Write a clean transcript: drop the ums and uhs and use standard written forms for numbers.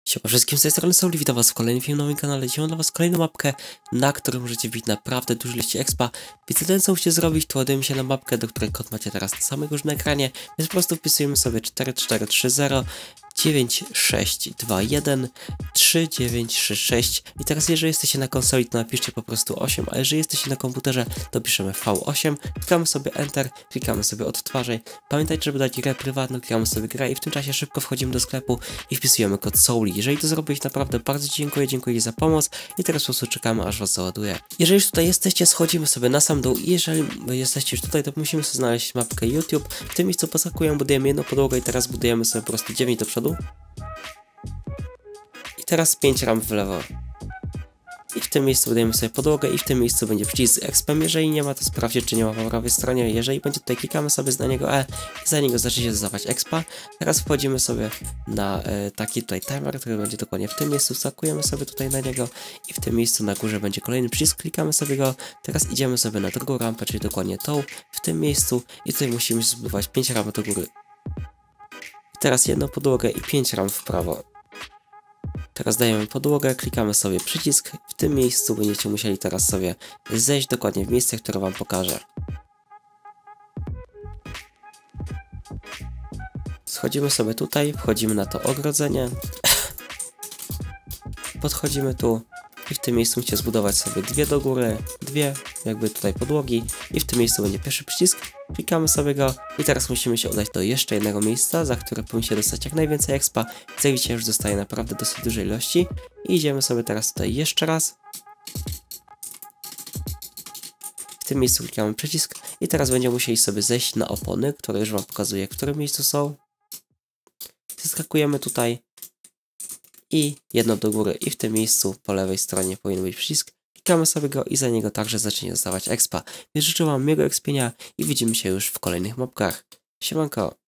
Siema wszystkim, z tej strony Soul, witam was w kolejnym filmie na moim kanale. Dzisiaj mam dla was kolejną mapkę, na którą możecie wbić naprawdę dużo liści expa. Więc jedyne co musicie zrobić, to ładujemy się na mapkę, do której kod macie teraz na samej górze na ekranie. Więc po prostu wpisujemy sobie 4430 9621 3966 i teraz jeżeli jesteście na konsoli, to napiszcie po prostu 8, a jeżeli jesteście na komputerze, to piszemy V8, klikamy sobie Enter, klikamy sobie odtwarzaj. Pamiętajcie, żeby dać grę prywatną, klikamy sobie grę i w tym czasie szybko wchodzimy do sklepu i wpisujemy kod Souli. Jeżeli to zrobić, naprawdę bardzo dziękuję za pomoc i teraz po prostu czekamy, aż was załaduje. Jeżeli już tutaj jesteście, schodzimy sobie na sam dół i jeżeli jesteście już tutaj, to musimy sobie znaleźć mapkę YouTube. W tym miejscu poskakuję, budujemy jedną podłogę i teraz budujemy sobie po prostu 9 do przodu. I teraz 5 ramp w lewo. I w tym miejscu budujemy sobie podłogę i w tym miejscu będzie przycisk z expem. Jeżeli nie ma, to sprawdźcie, czy nie ma po prawej stronie. Jeżeli będzie tutaj, klikamy sobie na niego E i za niego zacznie się dodawać expa. Teraz wchodzimy sobie na taki tutaj timer, który będzie dokładnie w tym miejscu. Skakujemy sobie tutaj na niego i w tym miejscu na górze będzie kolejny przycisk. Klikamy sobie go. Teraz idziemy sobie na drugą rampę, czyli dokładnie tą w tym miejscu i tutaj musimy zbudować 5 ramp do góry. I teraz jedną podłogę i 5 ramp w prawo. Teraz dajemy podłogę, klikamy sobie przycisk, w tym miejscu będziecie musieli teraz sobie zejść dokładnie w miejsce, które wam pokażę. Schodzimy sobie tutaj, wchodzimy na to ogrodzenie, podchodzimy tu i w tym miejscu musicie zbudować sobie dwie do góry, dwie jakby tutaj podłogi i w tym miejscu będzie pierwszy przycisk, klikamy sobie go i teraz musimy się udać do jeszcze jednego miejsca, za które powinniście dostać jak najwięcej expa. Jak widzicie, już dostaje naprawdę dosyć dużej ilości i idziemy sobie teraz tutaj jeszcze raz. W tym miejscu klikamy przycisk i teraz będziemy musieli sobie zejść na opony, które już wam pokazuję, w którym miejscu są. Zeskakujemy tutaj i jedno do góry i w tym miejscu po lewej stronie powinien być przycisk. Klikamy sobie go i za niego także zacznie dostawać expa. Więc życzę wam miłego expienia i widzimy się już w kolejnych mapkach. Siemanko!